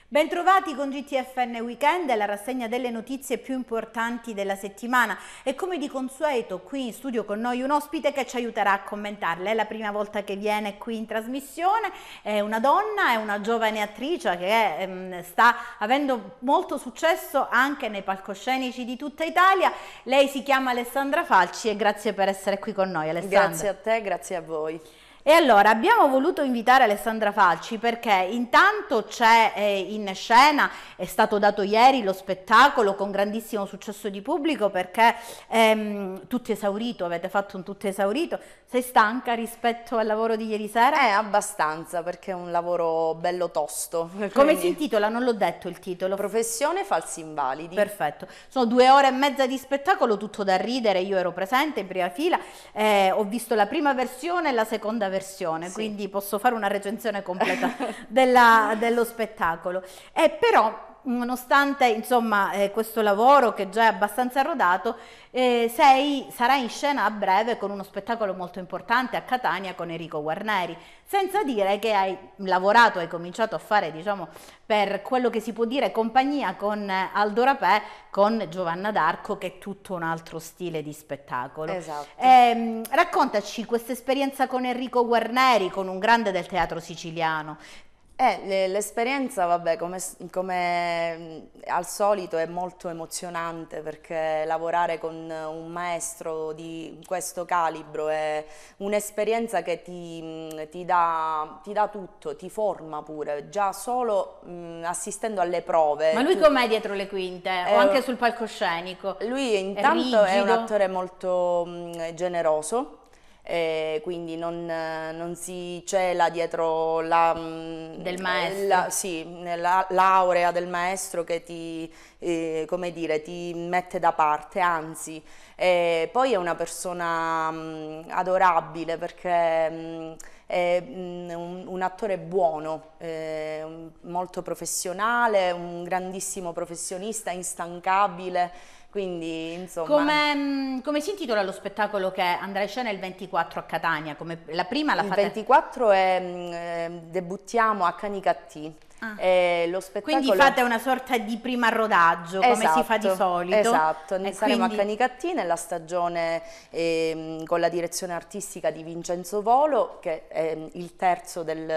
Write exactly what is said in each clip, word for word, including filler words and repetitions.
Bentrovati con G T F N Weekend, la rassegna delle notizie più importanti della settimana e come di consueto qui in studio con noi un ospite che ci aiuterà a commentarle. È la prima volta che viene qui in trasmissione, è una donna, è una giovane attrice che ehm, sta avendo molto successo anche nei palcoscenici di tutta Italia. Lei si chiama Alessandra Falci e grazie per essere qui con noi, Alessandra. Grazie a te, grazie a voi. E allora abbiamo voluto invitare Alessandra Falci perché intanto c'è eh, in scena, è stato dato ieri lo spettacolo con grandissimo successo di pubblico perché ehm, tutto esaurito, avete fatto un tutto esaurito. Sei stanca rispetto al lavoro di ieri sera? Eh, abbastanza, perché è un lavoro bello tosto. Come Quindi... si intitola? Non l'ho detto il titolo. Professione falsi invalidi. Perfetto, sono due ore e mezza di spettacolo, tutto da ridere, io ero presente in prima fila, eh, ho visto la prima versione e la seconda versione. Versione, sì. Quindi posso fare una recensione completa della, dello spettacolo. E però, nonostante insomma eh, questo lavoro che già è abbastanza rodato, eh, sei, sarai in scena a breve con uno spettacolo molto importante a Catania con Enrico Guarneri, senza dire che hai lavorato, hai cominciato a fare, diciamo, per quello che si può dire compagnia con Aldo Rapè, con Giovanna d'Arco, che è tutto un altro stile di spettacolo. Esatto. Eh, raccontaci questa esperienza con Enrico Guarneri, con un grande del teatro siciliano. Eh, l'esperienza, vabbè, come, come al solito è molto emozionante perché lavorare con un maestro di questo calibro è un'esperienza che ti, ti, dà, ti dà tutto, ti forma pure, già solo mh, assistendo alle prove. Ma lui tu... com'è dietro le quinte eh, o anche sul palcoscenico? Lui intanto è, è un attore molto mh, generoso. E quindi non, non si cela dietro la, del maestro. La, sì, la laurea del maestro che ti, eh, come dire, ti mette da parte, anzi. E poi è una persona mh, adorabile perché mh, è mh, un, un attore buono, eh, molto professionale, un grandissimo professionista, instancabile. Quindi, insomma... Come, come si intitola lo spettacolo che andrà in scena il ventiquattro a Catania? Come la prima la il fate... ventiquattro è, eh, debuttiamo a Canicattì. Ah. E lo spettacolo... Quindi fate una sorta di prima rodaggio, esatto, come si fa di solito. Esatto, e saremo quindi... a Canicattì nella stagione eh, con la direzione artistica di Vincenzo Volo, che è il terzo del...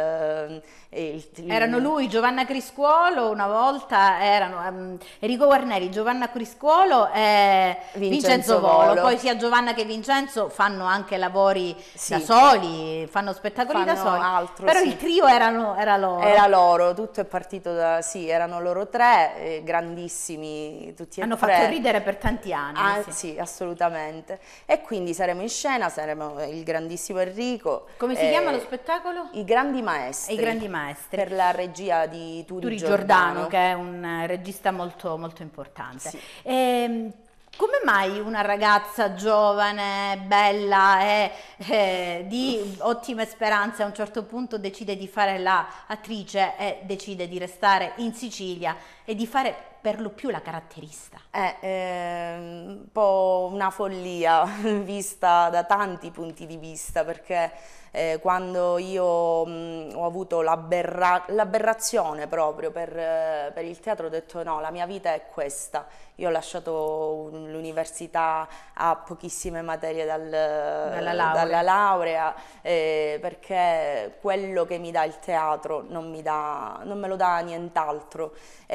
Eh, il, il... Erano lui, Giovanna Criscuolo, una volta erano um, Enrico Guarneri, Giovanna Criscuolo e Vincenzo, Vincenzo Volo. Volo. Poi sia Giovanna che Vincenzo fanno anche lavori sì. da soli, fanno spettacoli fanno da soli, altro, però sì. il trio erano, era loro. Era loro, tutto è partito da, sì, erano loro tre, eh, grandissimi tutti e Hanno tre. fatto ridere per tanti anni. Ah, sì. sì, assolutamente. E quindi saremo in scena, saremo il grandissimo Enrico. Come si eh, chiama lo spettacolo? I Grandi Maestri. I Grandi Maestri. Per la regia di Turi, Turi Giordano. Giordano, che è un regista molto, molto importante. Sì. E, come mai una ragazza giovane, bella e eh, di ottime speranze a un certo punto decide di fare l'attrice e decide di restare in Sicilia e di fare per lo più la caratterista? È eh, un po' una follia vista da tanti punti di vista, perché eh, quando io mh, ho avuto l'aberrazione proprio per, eh, per il teatro ho detto no, la mia vita è questa. Io ho lasciato l'università a pochissime materie dal, dalla laurea, dalla laurea eh, perché quello che mi dà il teatro non, mi dà, non me lo dà nient'altro.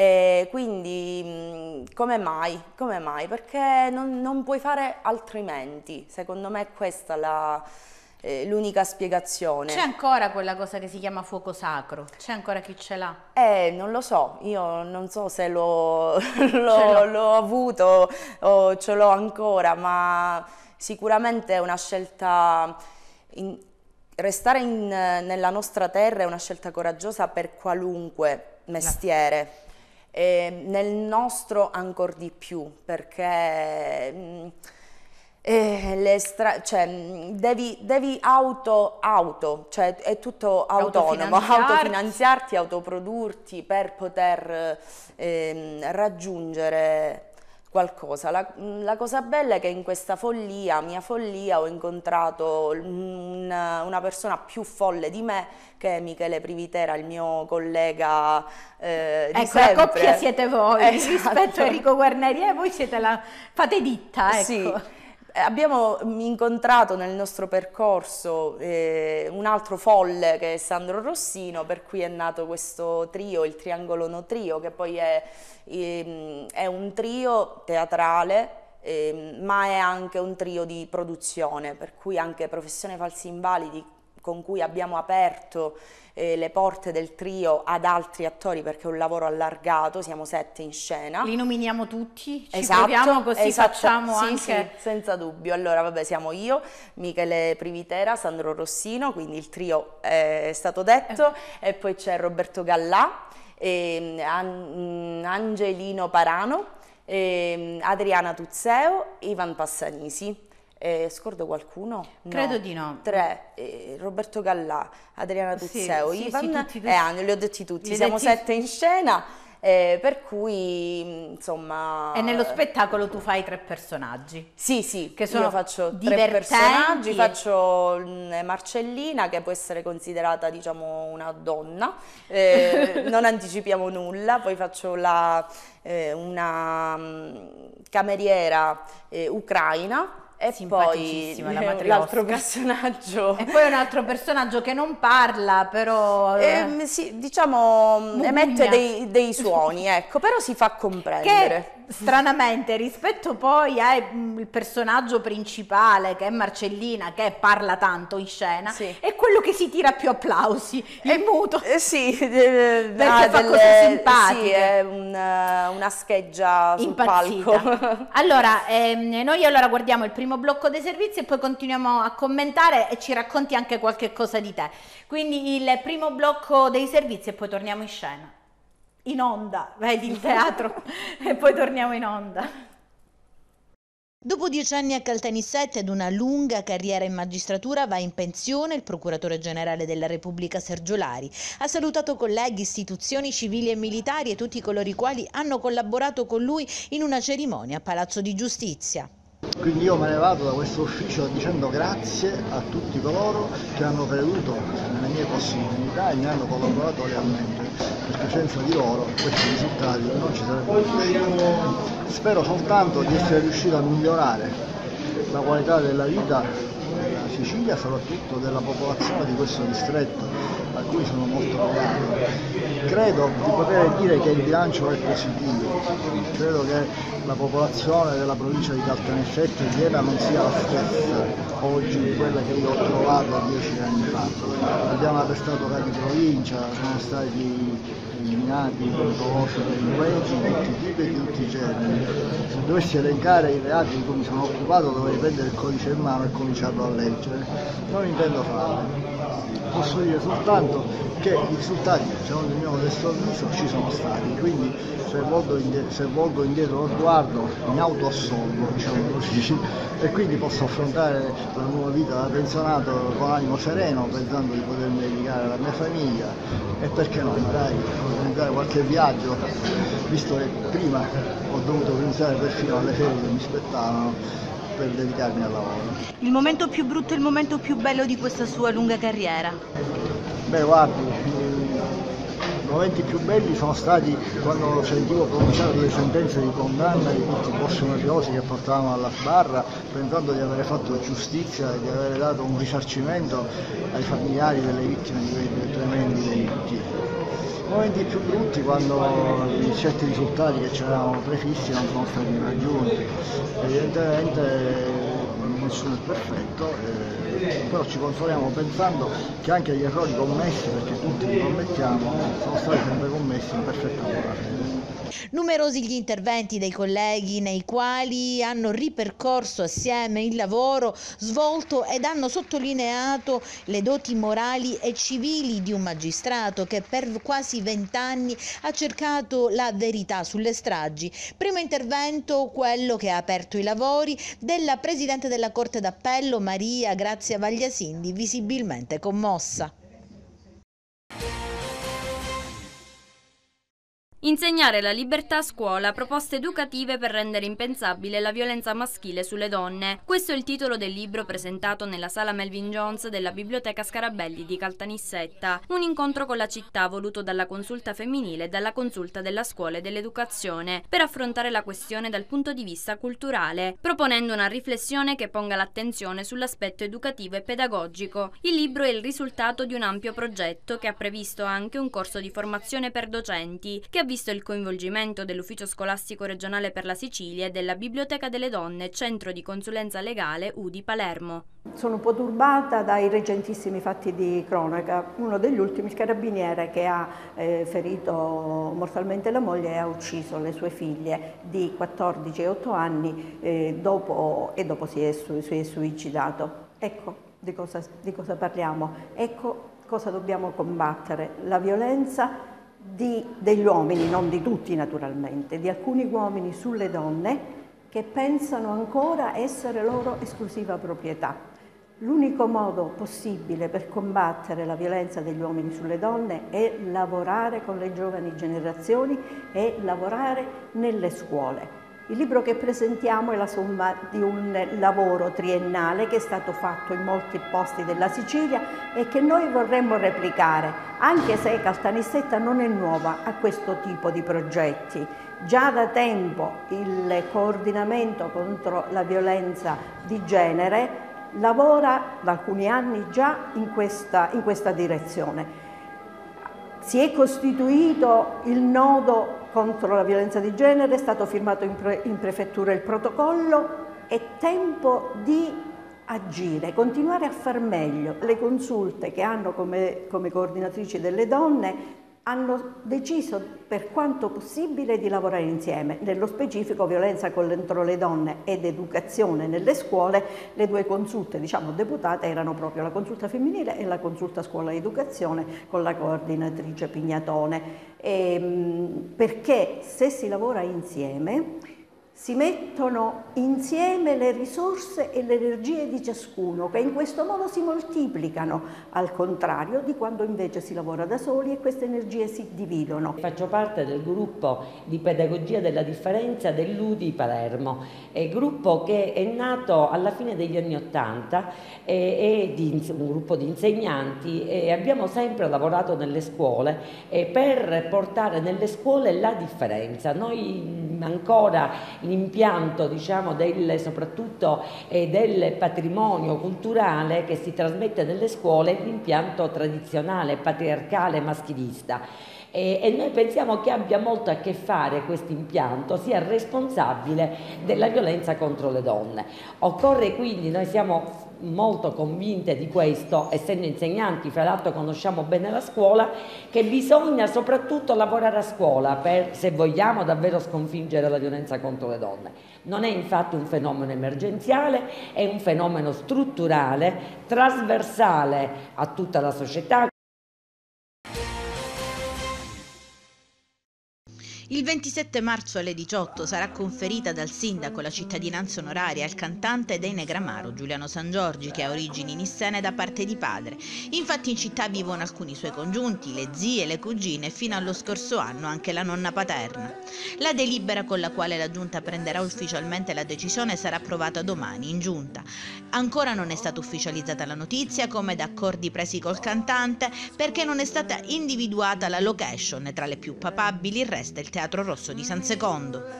E quindi mh, come mai? Come mai? Perché non, non puoi fare altrimenti. Secondo me è questa la... l'unica spiegazione. C'è ancora quella cosa che si chiama fuoco sacro? C'è ancora chi ce l'ha? Eh, non lo so, io non so se l'ho avuto o ce l'ho ancora, ma sicuramente è una scelta, in, restare in, nella nostra terra è una scelta coraggiosa per qualunque mestiere. E nel nostro ancor di più, perché... Mh, Eh, le stra cioè, devi, devi auto, auto, cioè è tutto autonomo, autofinanziarti, autoprodurti per poter eh, raggiungere qualcosa. La, la cosa bella è che in questa follia, mia follia, ho incontrato un, una persona più folle di me, che è Michele Privitera, il mio collega eh, di ecco, sempre. La coppia siete voi, esatto. Rispetto a Enrico Guarneri, e voi siete la... fate ditta, ecco. Sì. Abbiamo incontrato nel nostro percorso eh, un altro folle che è Sandro Rossino, per cui è nato questo trio, il Triangolo No Trio, che poi è, eh, è un trio teatrale, eh, ma è anche un trio di produzione, per cui anche Professione Falsi Invalidi, con cui abbiamo aperto eh, le porte del trio ad altri attori, perché è un lavoro allargato, siamo sette in scena. Li nominiamo tutti, ci esatto, proviamo, così esatto, facciamo sì, anche... Sì, senza dubbio. Allora, vabbè, siamo io, Michele Privitera, Sandro Rossino, quindi il trio è stato detto, eh. e poi c'è Roberto Gallà, e, An Angelino Parano, e, Adriana Tuzzeo, Ivan Passanisi. Eh, scordo qualcuno? No. Credo di no. Tre, eh, Roberto Gallà, Adriana Tuzzeo, sì, Ivan, sì, tutti, tutti. e Anni, li ho detti tutti, li siamo detti... sette in scena, eh, per cui insomma... E nello spettacolo tu fai tre personaggi. Sì, sì, che sono io faccio divertenti. tre personaggi, faccio mh, Marcellina, che può essere considerata, diciamo, una donna, eh, non anticipiamo nulla, poi faccio la, eh, una mh, cameriera eh, ucraina, e poi l'altro personaggio. E poi un altro personaggio che non parla, però... Eh, sì, diciamo, Mugugna. emette dei, dei suoni, ecco, però si fa comprendere. Che stranamente, rispetto poi al personaggio principale, che è Marcellina, che parla tanto in scena, sì. è quello che si tira più applausi, il eh, muto. Eh, sì, eh, perché ah, fa delle, cose simpatiche. Sì, è un, una scheggia sul Impazzita. palco. Allora, ehm, noi allora guardiamo il primo blocco dei servizi e poi continuiamo a commentare e ci racconti anche qualche cosa di te. Quindi il primo blocco dei servizi e poi torniamo in scena. In onda, vedi il teatro e poi torniamo in onda. Dopo dieci anni a Caltanissette ed una lunga carriera in magistratura va in pensione il procuratore generale della Repubblica Sergio Lari. Ha salutato colleghi, istituzioni civili e militari e tutti coloro i quali hanno collaborato con lui in una cerimonia a Palazzo di Giustizia. Quindi io me ne vado da questo ufficio dicendo grazie a tutti coloro che hanno creduto nelle mie possibilità e mi hanno collaborato lealmente, perché senza di loro questi risultati non ci sarebbero riusciti. Spero soltanto di essere riuscito a migliorare la qualità della vita della Sicilia, soprattutto della popolazione di questo distretto, a cui sono molto legato. Credo di poter dire che il bilancio è positivo, credo che la popolazione della provincia di Caltanissette ieri non sia la stessa oggi di quella che io ho trovato dieci anni fa. Abbiamo arrestato capi provincia, sono stati eliminati pericolosi delinquenti di tutti i tipi e di tutti i generi. Se dovessi elencare i reati di cui mi sono occupato dovrei prendere il codice in mano e cominciarlo a leggere. Non intendo farlo. Posso dire soltanto che i risultati, secondo il mio modesto avviso, ci sono stati, quindi se volgo indietro, se volgo indietro lo sguardo mi autoassolvo, diciamo così, e quindi posso affrontare la nuova vita da pensionato con animo sereno, pensando di potermi dedicare alla mia famiglia e perché no, magari organizzare qualche viaggio, visto che prima ho dovuto pensare perfino alle ferie che mi spettavano per dedicarmi al lavoro. Il momento più brutto e il momento più bello di questa sua lunga carriera? Beh, guardi, i momenti più belli sono stati quando sentivo pronunciare delle sentenze di condanna di tutti i boss mafiosi che portavamo alla sbarra, pensando di avere fatto giustizia e di avere dato un risarcimento ai familiari delle vittime di quei tremendi delitti. I momenti più brutti quando certi risultati che ci eravamo prefissi non sono stati raggiunti. Evidentemente nessuno è perfetto, eh, però ci consoliamo pensando che anche gli errori commessi, perché tutti li commettiamo, sono stati sempre commessi in perfetta buona fede. Numerosi gli interventi dei colleghi nei quali hanno ripercorso assieme il lavoro svolto ed hanno sottolineato le doti morali e civili di un magistrato che per quasi vent'anni ha cercato la verità sulle stragi. Primo intervento quello che ha aperto i lavori della Presidente della Corte d'Appello Maria Grazia Vagliasindi, visibilmente commossa. Insegnare la libertà a scuola, proposte educative per rendere impensabile la violenza maschile sulle donne. Questo è il titolo del libro presentato nella sala Melvin Jones della Biblioteca Scarabelli di Caltanissetta. Un incontro con la città voluto dalla consulta femminile e dalla consulta della scuola e dell'educazione per affrontare la questione dal punto di vista culturale, proponendo una riflessione che ponga l'attenzione sull'aspetto educativo e pedagogico. Il libro è il risultato di un ampio progetto che ha previsto anche un corso di formazione per docenti, che ha visto il coinvolgimento dell'Ufficio Scolastico Regionale per la Sicilia e della Biblioteca delle Donne, Centro di Consulenza Legale U D I Palermo. Sono un po' turbata dai recentissimi fatti di cronaca. Uno degli ultimi, il carabiniere che ha eh, ferito mortalmente la moglie e ha ucciso le sue figlie di quattordici e otto anni eh, dopo, e dopo si è, su, si è suicidato. Ecco di cosa, di cosa parliamo, ecco cosa dobbiamo combattere: la violenza Di, degli uomini, non di tutti naturalmente, di alcuni uomini sulle donne che pensano ancora essere loro esclusiva proprietà. L'unico modo possibile per combattere la violenza degli uomini sulle donne è lavorare con le giovani generazioni e lavorare nelle scuole. Il libro che presentiamo è la somma di un lavoro triennale che è stato fatto in molti posti della Sicilia e che noi vorremmo replicare, anche se Caltanissetta non è nuova a questo tipo di progetti. Già da tempo il coordinamento contro la violenza di genere lavora da alcuni anni già in questa, in questa direzione. Si è costituito il nodo contro la violenza di genere, è stato firmato in, pre in prefettura il protocollo, è tempo di agire, continuare a far meglio. Le consulte che hanno come, come coordinatrici delle donne hanno deciso per quanto possibile di lavorare insieme. Nello specifico violenza contro le donne ed educazione nelle scuole, le due consulte diciamo deputate erano proprio la consulta femminile e la consulta scuola e educazione con la coordinatrice Pignatone, e, perché se si lavora insieme si mettono insieme le risorse e le energie di ciascuno, che in questo modo si moltiplicano, al contrario di quando invece si lavora da soli e queste energie si dividono. Faccio parte del gruppo di pedagogia della differenza dell'U D I Palermo, è gruppo che è nato alla fine degli anni Ottanta, è di un gruppo di insegnanti e abbiamo sempre lavorato nelle scuole per portare nelle scuole la differenza. Noi ancora l'impianto diciamo del, soprattutto eh, del patrimonio culturale che si trasmette nelle scuole è l'impianto tradizionale, patriarcale, maschilista. E, e noi pensiamo che abbia molto a che fare questo impianto, sia responsabile della violenza contro le donne. Occorre quindi, noi siamo molto convinte di questo, essendo insegnanti, fra l'altro conosciamo bene la scuola, che bisogna soprattutto lavorare a scuola per, se vogliamo davvero sconfiggere la violenza contro le donne. Non è infatti un fenomeno emergenziale, è un fenomeno strutturale, trasversale a tutta la società. Il ventisette marzo alle diciotto sarà conferita dal sindaco la cittadinanza onoraria al cantante dei Negramaro, Giuliano Sangiorgi, che ha origini nissene da parte di padre. Infatti in città vivono alcuni suoi congiunti, le zie, le cugine e fino allo scorso anno anche la nonna paterna. La delibera con la quale la giunta prenderà ufficialmente la decisione sarà approvata domani in giunta. Ancora non è stata ufficializzata la notizia, come da accordi presi col cantante, perché non è stata individuata la location. Tra le più papabili resta il Teatro Rosso di San Secondo.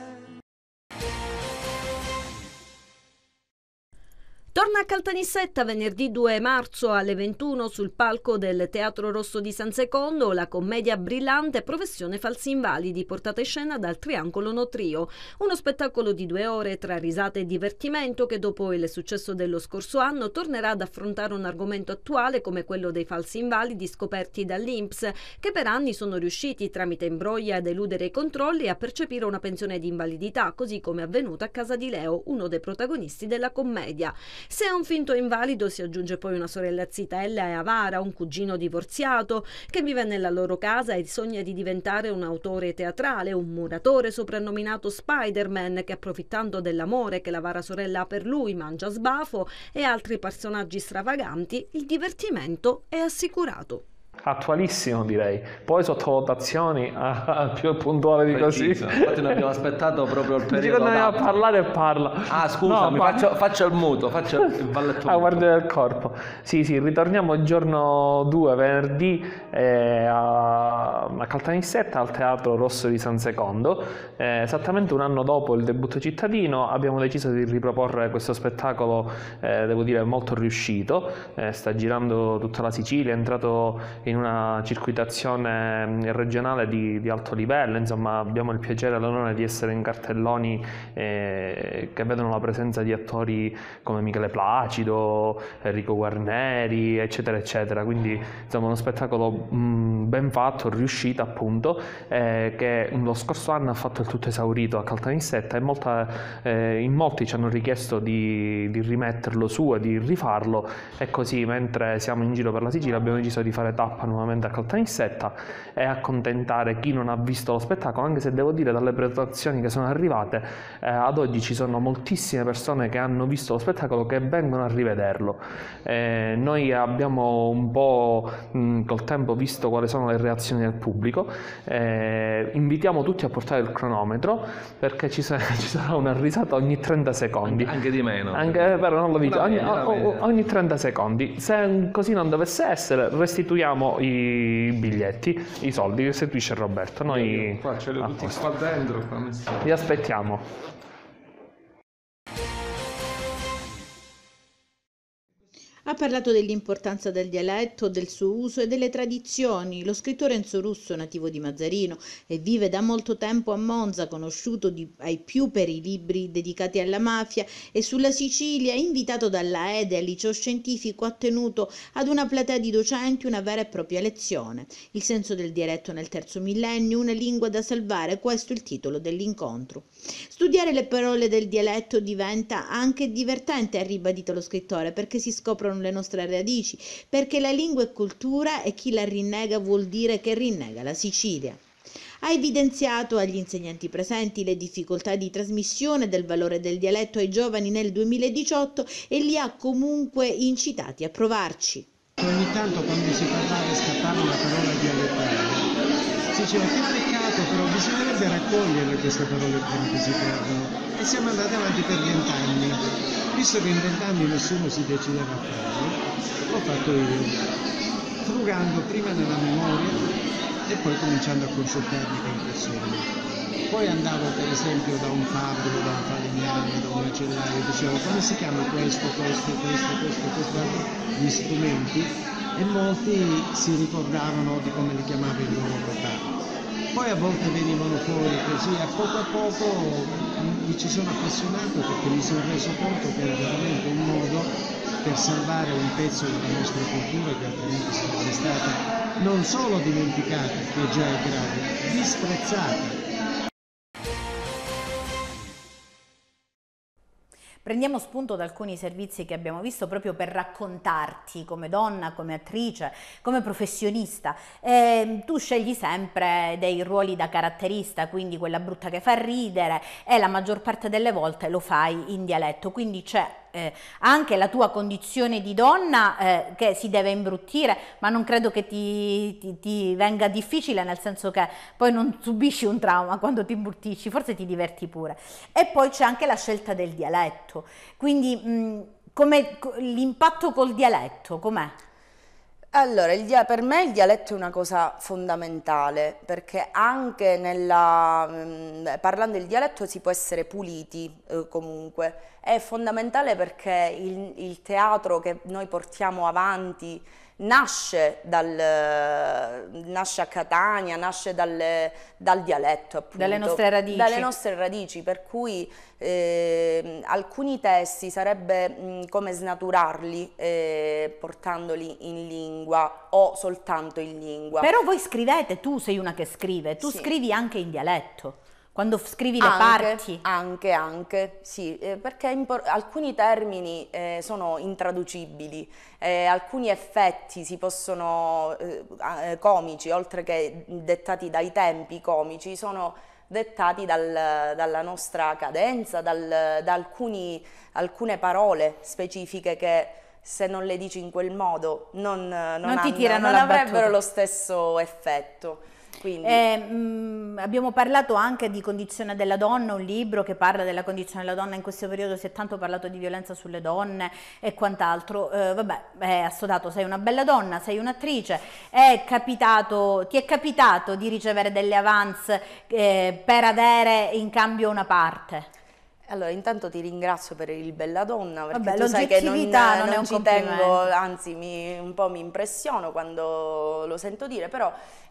Torna a Caltanissetta venerdì due marzo alle ventuno sul palco del Teatro Rosso di San Secondo la commedia brillante Professione Falsi Invalidi, portata in scena dal Triangolo No Trio, uno spettacolo di due ore tra risate e divertimento che dopo il successo dello scorso anno tornerà ad affrontare un argomento attuale come quello dei falsi invalidi scoperti dall'I N P S, che per anni sono riusciti tramite imbrogli ad eludere i controlli e a percepire una pensione di invalidità, così come è avvenuto a casa di Leo, uno dei protagonisti della commedia. Se a un finto invalido si aggiunge poi una sorella zitella e avara, un cugino divorziato che vive nella loro casa e sogna di diventare un autore teatrale, un muratore soprannominato Spider-Man che, approfittando dell'amore che l'avara sorella ha per lui, mangia sbafo, e altri personaggi stravaganti, il divertimento è assicurato. Attualissimo, direi. Poi sottovotazioni ah, più puntuale di Preciso. così. Infatti noi abbiamo aspettato proprio il periodo Dico, a adatto. parlare e parla. Ah, scusami, No, ma- faccio, faccio il muto, faccio il valletto Ah, muto. guardia del corpo. Sì, sì, ritorniamo il giorno due, venerdì, eh, a, a Caltanissetta, al Teatro Rosso di San Secondo. Eh, esattamente un anno dopo il debutto cittadino abbiamo deciso di riproporre questo spettacolo, eh, devo dire, molto riuscito. Eh, sta girando tutta la Sicilia, è entrato in una circuitazione regionale di, di alto livello, insomma abbiamo il piacere e l'onore di essere in cartelloni eh, che vedono la presenza di attori come Michele Placido, Enrico Guarneri, eccetera eccetera, quindi insomma uno spettacolo mh, ben fatto, riuscito appunto, eh, che lo scorso anno ha fatto il tutto esaurito a Caltanissetta e molta, eh, in molti ci hanno richiesto di, di rimetterlo su e di rifarlo, e così mentre siamo in giro per la Sicilia abbiamo deciso di fare tappa nuovamente a Caltanissetta e accontentare chi non ha visto lo spettacolo, anche se devo dire dalle prenotazioni che sono arrivate eh, ad oggi ci sono moltissime persone che hanno visto lo spettacolo che vengono a rivederlo. Eh, noi abbiamo un po' mh, col tempo visto quali sono le reazioni del pubblico, eh, invitiamo tutti a portare il cronometro perché ci, sa- ci sarà una risata ogni trenta secondi. Anche di meno. Anche, però non lo dico, Una ogni, media, una o- media. ogni trenta secondi. Se così non dovesse essere, restituiamo i biglietti, i soldi che restituisce Roberto. Noi Qua ce li ho a tutti posto. qua dentro. Qua messi. Vi aspettiamo. Ha parlato dell'importanza del dialetto, del suo uso e delle tradizioni. Lo scrittore Enzo Russo, nativo di Mazzarino e vive da molto tempo a Monza, conosciuto di, ai più per i libri dedicati alla mafia e sulla Sicilia, invitato dalla Ede al liceo scientifico, ha tenuto ad una platea di docenti una vera e propria lezione. Il senso del dialetto nel terzo millennio, una lingua da salvare, questo è il titolo dell'incontro. Studiare le parole del dialetto diventa anche divertente, ha ribadito lo scrittore, perché si scoprono le nostre radici, perché la lingua è cultura e chi la rinnega vuol dire che rinnega la Sicilia. Ha evidenziato agli insegnanti presenti le difficoltà di trasmissione del valore del dialetto ai giovani nel duemiladiciotto e li ha comunque incitati a provarci. Ogni tanto quando si parlava scappava una parola dialettale. Si diceva che peccato, però bisognerebbe raccogliere queste parole prima che si perdono. E siamo andati avanti per vent'anni. Visto che in vent'anni nessuno si decideva a farlo, l'ho fatto io, frugando prima nella memoria e poi cominciando a consultarmi con le persone. Poi andavo per esempio da un fabbro, da un falegname, da un macellaio, dicevo come si chiama questo, questo, questo, questo, questo, gli strumenti, e molti si ricordavano di come li chiamava il loro papà. Poi a volte venivano fuori così, a poco a poco mi ci sono appassionato perché mi sono reso conto che era veramente un modo per salvare un pezzo della nostra cultura che altrimenti sarebbe stata non solo dimenticata, che già è grave, disprezzata. Prendiamo spunto da alcuni servizi che abbiamo visto proprio per raccontarti come donna, come attrice, come professionista. E tu scegli sempre dei ruoli da caratterista, quindi quella brutta che fa ridere, e la maggior parte delle volte lo fai in dialetto, quindi c'è eh, anche la tua condizione di donna eh, che si deve imbruttire, ma non credo che ti, ti, ti venga difficile, nel senso che poi non subisci un trauma quando ti imbruttisci, forse ti diverti pure. E poi c'è anche la scelta del dialetto, quindi mh, come l'impatto col dialetto, com'è? Allora, il dia- per me il dialetto è una cosa fondamentale, perché anche nella, mh, parlando il dialetto si può essere puliti eh, comunque. È fondamentale perché il, il teatro che noi portiamo avanti nasce, dal, nasce a Catania, nasce dal, dal dialetto, appunto, dalle nostre radici. Dalle nostre radici, per cui eh, alcuni testi sarebbe mh, come snaturarli eh, portandoli in lingua o soltanto in lingua. Però voi scrivete, tu sei una che scrive, tu Sì. scrivi anche in dialetto. Quando scrivi le Anche, parti. Anche, anche, sì, eh, perché impor- alcuni termini eh, sono intraducibili, eh, alcuni effetti si possono, eh, eh, comici, oltre che dettati dai tempi comici, sono dettati dal- dalla nostra cadenza, dal- da alcuni- alcune parole specifiche che se non le dici in quel modo non, non, Non ti hanno- tirano non la avrebbero battuta. lo stesso effetto. Quindi, Eh, mh, abbiamo parlato anche di Condizione della donna, un libro che parla della condizione della donna. In questo periodo si è tanto parlato di violenza sulle donne e quant'altro. Eh, vabbè, è assodato, sei una bella donna, sei un'attrice, è capitato, ti è capitato di ricevere delle avance eh, per avere in cambio una parte? allora, intanto ti ringrazio per il bella donna, perché Vabbè, tu sai che non, l'oggettività non è non un ci complimento. tengo, anzi mi, un po' mi impressiono quando lo sento dire, però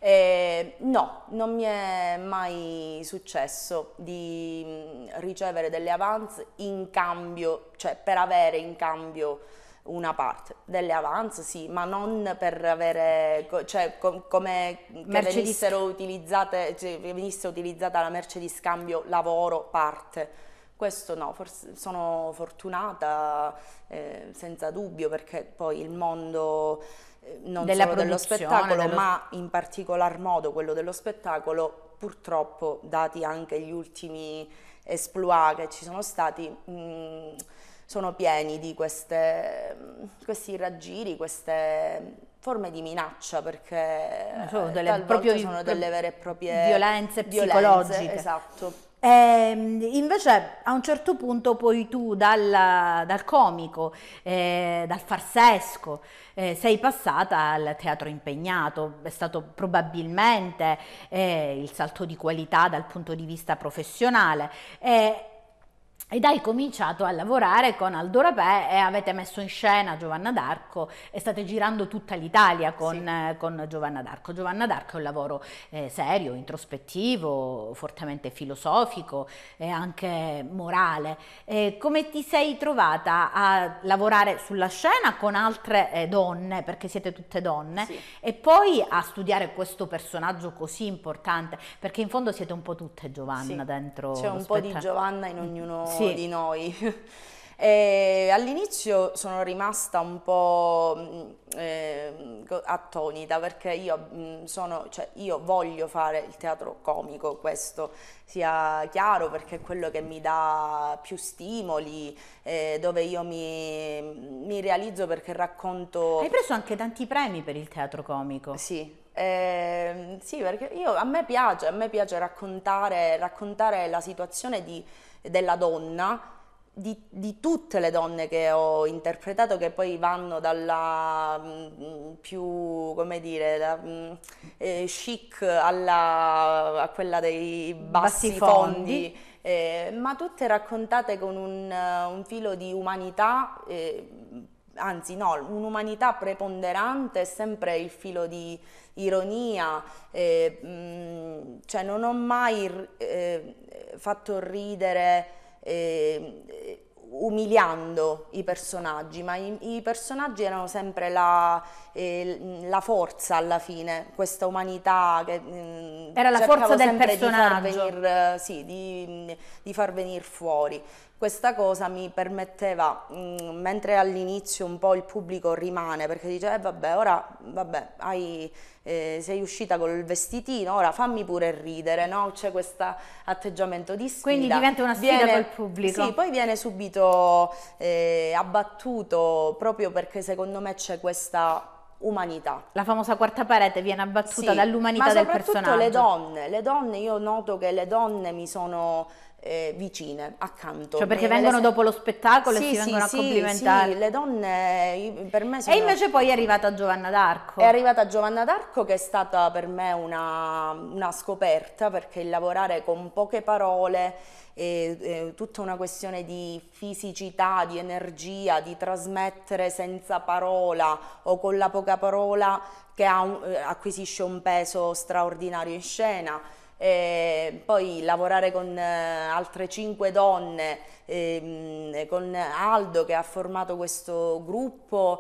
eh, no, non mi è mai successo di mh, ricevere delle avance in cambio, cioè per avere in cambio una parte. Delle avance sì, ma non per avere, co- cioè com- come che Merce di venissero utilizzate, cioè, che venisse utilizzata la merce di scambio lavoro parte. Questo no, forse sono fortunata eh, senza dubbio, perché poi il mondo eh, non Della solo dello produzione, spettacolo, dello- ma in particolar modo quello dello spettacolo, purtroppo, dati anche gli ultimi exploit che ci sono stati, mh, sono pieni di queste, questi raggiri, queste forme di minaccia, perché Sono delle- talvolta proprio- sono delle vere e proprie violenze violenze, psicologiche. esatto. Ehm, invece a un certo punto poi tu dal, dal comico, eh, dal farsesco, eh, sei passata al teatro impegnato. È stato probabilmente eh, il salto di qualità dal punto di vista professionale. Eh, ed hai cominciato a lavorare con Aldo Rapè e avete messo in scena Giovanna d'Arco e state girando tutta l'Italia con, eh, con Giovanna d'Arco. Giovanna d'Arco è un lavoro eh, serio, introspettivo, fortemente filosofico e anche morale. Eh, come ti sei trovata a lavorare sulla scena con altre eh, donne, perché siete tutte donne, Sì. e poi a studiare questo personaggio così importante, perché in fondo siete un po' tutte Giovanna Sì, dentro c'è lo un po' di spettacolo. Giovanna in ognuno Sì. di noi. E all'inizio sono rimasta un po' mh, eh, co- attonita, perché io, mh, sono, cioè, io voglio fare il teatro comico, questo sia chiaro, perché è quello che mi dà più stimoli, eh, dove io mi, mi realizzo, perché racconto... Hai preso anche tanti premi per il teatro comico. Sì, ehm, sì, perché io, a me piace, a me piace raccontare, raccontare la situazione di- della donna, di, di tutte le donne che ho interpretato, che poi vanno dalla mm, più, come dire, da, mm, eh, chic alla, a quella dei bassi, Bassi fondi, fondi. eh, ma tutte raccontate con un, eh, un filo di umanità, eh, anzi no, un'umanità preponderante, sempre il filo di ironia, eh, mh, cioè non ho mai eh, fatto ridere eh, umiliando i personaggi, ma i, i personaggi erano sempre la, eh, la forza alla fine, questa umanità che mh, Era la cercavo forza del sempre di far personaggio. venir, eh, sì, di, di far venire fuori. Questa cosa mi permetteva, mh, mentre all'inizio un po' il pubblico rimane, perché dice, eh vabbè, ora vabbè, hai, eh, sei uscita col vestitino, ora fammi pure ridere, no? C'è questo atteggiamento di sfida. Quindi diventa una sfida Viene- col pubblico. Sì, poi viene subito eh, abbattuto, proprio perché secondo me c'è questa umanità. La famosa quarta parete viene abbattuta Sì, dall'umanità ma del soprattutto personaggio. le donne, le donne, io noto che le donne mi sono eh, vicine, accanto. Cioè perché Me- me le vengono se- dopo lo spettacolo Sì, e si sì, vengono a sì, complimentare. sì, le donne i- per me sono... E invece poi è arrivata Giovanna d'Arco. È arrivata Giovanna d'Arco, che è stata per me una, una scoperta, perché il lavorare con poche parole è, è tutta una questione di fisicità, di energia, di trasmettere senza parola o con la poca parola, che ha un- eh, acquisisce un peso straordinario in scena. E poi lavorare con eh, altre cinque donne, ehm, con Aldo che ha formato questo gruppo,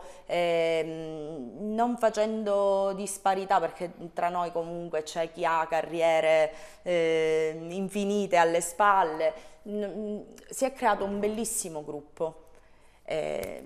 ehm, non facendo disparità, perché tra noi comunque c'è chi ha carriere eh, infinite alle spalle. N- si è creato un bellissimo gruppo. Eh,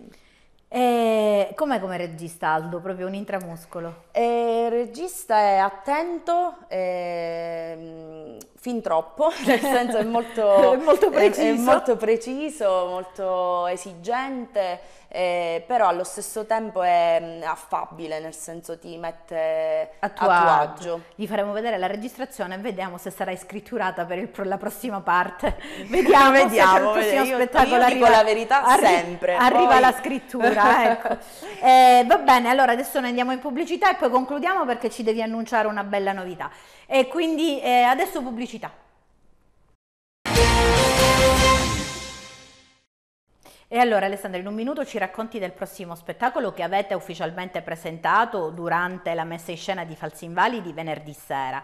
E com'è come regista Aldo? Proprio un intramuscolo. E il regista è attento, ehm, fin troppo, nel senso è molto, è molto preciso, è, è molto, preciso, molto esigente, eh, però allo stesso tempo è affabile, nel senso ti mette a tuo, a tuo agio. agio. Gli faremo vedere la registrazione e vediamo se sarai scritturata per, il, per la prossima parte. Vediamo, vediamo, se io, spettacolo io arriva, dico la verità arri sempre. Arriva poi... la scrittura, ecco. eh, va bene, allora adesso noi andiamo in pubblicità e poi concludiamo perché ci devi annunciare una bella novità. E quindi eh, adesso pubblicità. E allora Alessandra, in un minuto ci racconti del prossimo spettacolo che avete ufficialmente presentato durante la messa in scena di Falsi Invalidi venerdì sera.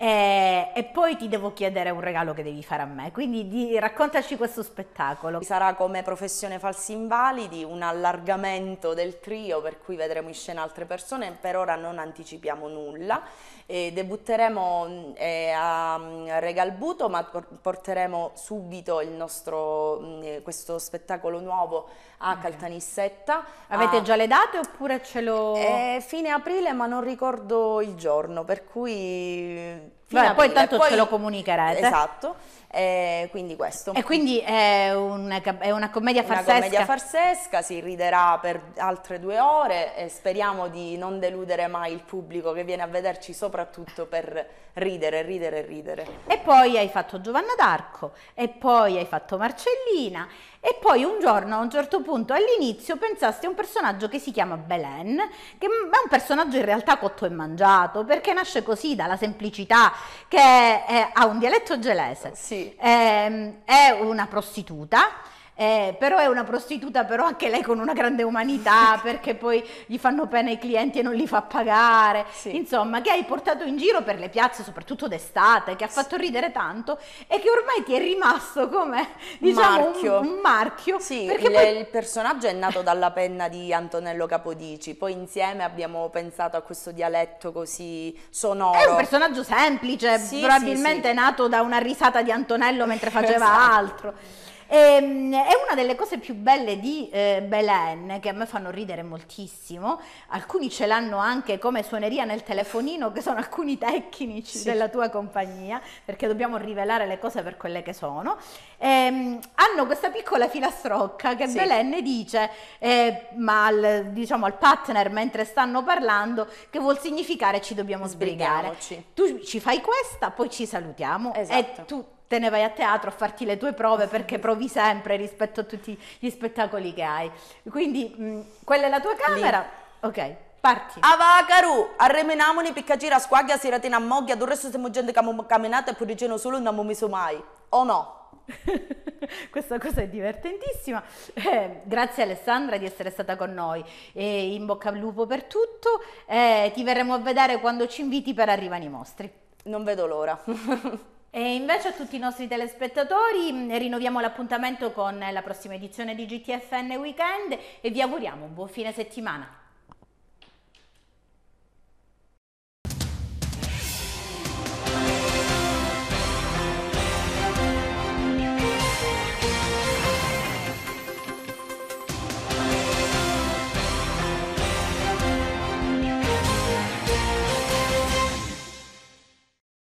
E, e poi ti devo chiedere un regalo che devi fare a me, quindi di, raccontaci questo spettacolo. Sarà come professione Falsi Invalidi, un allargamento del trio per cui vedremo in scena altre persone, per ora non anticipiamo nulla. E debutteremo eh, a Regalbuto, ma porteremo subito il nostro, eh, questo spettacolo nuovo a Caltanissetta. Avete a... già le date oppure ce lo... È fine aprile, ma non ricordo il giorno, per cui... Beh, poi tanto poi... ce lo comunicherete. Esatto. E quindi questo. E quindi è una, è una commedia farsesca? Una commedia farsesca, si riderà per altre due ore e speriamo di non deludere mai il pubblico che viene a vederci soprattutto per ridere, ridere, ridere. E poi hai fatto Giovanna d'Arco, e poi hai fatto Marcellina, e poi un giorno, a un certo punto, all'inizio pensasti a un personaggio che si chiama Belen, che è un personaggio in realtà cotto e mangiato, perché nasce così, dalla semplicità, che è, ha un dialetto gelese. Sì. È, è una prostituta. Eh, però è una prostituta però anche lei con una grande umanità, perché poi gli fanno pena i clienti e non li fa pagare, sì. Insomma, che hai portato in giro per le piazze soprattutto d'estate, che ha fatto ridere tanto e che ormai ti è rimasto come, diciamo, marchio. Un, un marchio. Sì, perché il, poi... il personaggio è nato dalla penna di Antonello Capodici, poi insieme abbiamo pensato a questo dialetto così sonoro. È un personaggio semplice, sì, probabilmente sì, sì. nato da una risata di Antonello mentre faceva esatto. altro. E, è una delle cose più belle di eh, Belen, che a me fanno ridere moltissimo. Alcuni ce l'hanno anche come suoneria nel telefonino, che sono alcuni tecnici sì. della tua compagnia, perché dobbiamo rivelare le cose per quelle che sono. E, hanno questa piccola filastrocca che sì. Belen dice eh, ma al, diciamo, al partner mentre stanno parlando, che vuol significare ci dobbiamo sbrigare. Tu ci fai questa, poi ci salutiamo esatto. e tu te ne vai a teatro a farti le tue prove, perché provi sempre rispetto a tutti gli spettacoli che hai. Quindi mh, quella è la tua camera. Lì. Ok, parti. Avakaru, arremenamoni piccaggira squaglia siratina moglia, del resto siamo gente che abbiamo camminato e poi dicendo solo non abbiamo messo mai. O no? Questa cosa è divertentissima. Eh, grazie Alessandra di essere stata con noi. E in bocca al lupo per tutto. Eh, ti verremo a vedere quando ci inviti per Arrivano i mostri. Non vedo l'ora. E invece a tutti i nostri telespettatori rinnoviamo l'appuntamento con la prossima edizione di G T F N Weekend e vi auguriamo un buon fine settimana.